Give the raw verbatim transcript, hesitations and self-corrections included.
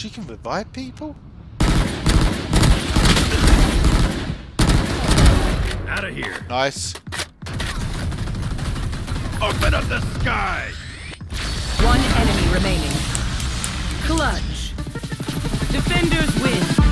She can revive people? Out of here. Nice. Open up the sky. One enemy remaining. Clutch. Defenders win.